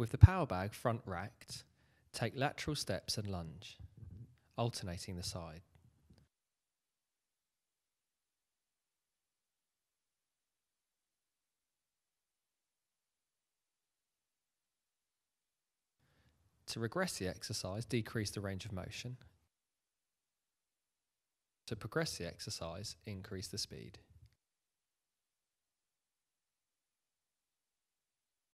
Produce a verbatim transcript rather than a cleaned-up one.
With the power bag front racked, take lateral steps and lunge, alternating the side. To regress the exercise, decrease the range of motion. To progress the exercise, increase the speed.